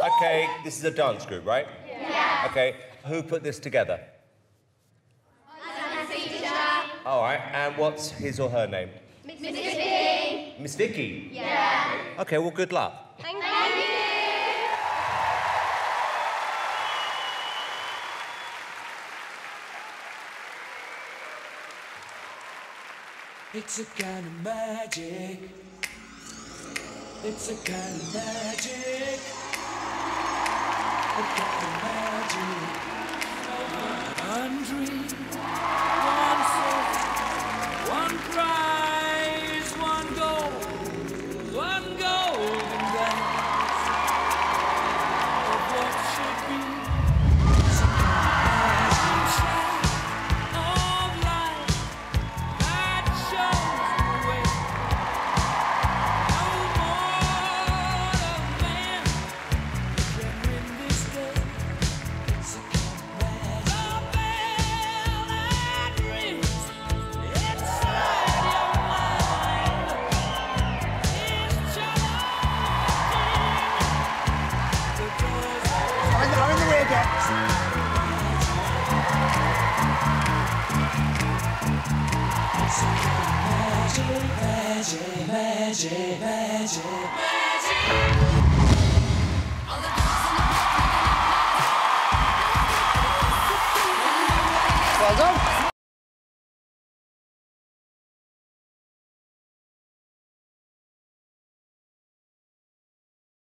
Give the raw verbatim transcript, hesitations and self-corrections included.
Okay, this is a dance group, right? Yeah. Okay, who put this together? Dance teacher. All right, and what's his or her name? Miss Vicky. Miss Vicky? Yeah. Okay, well, good luck. Thank you. It's a kind of magic. It's a kind of magic. A kind of magic. One dream, one soul, one prize, one goal, one golden glance of what should be. It's a kind of magic of life that shows the way. No mortal man can win this day. It's a kind of magic. The bell that rings inside your mind is charging the doors. I'm in the, I'm in the way again. It's a kind of magic, magic, magic, magic, magic.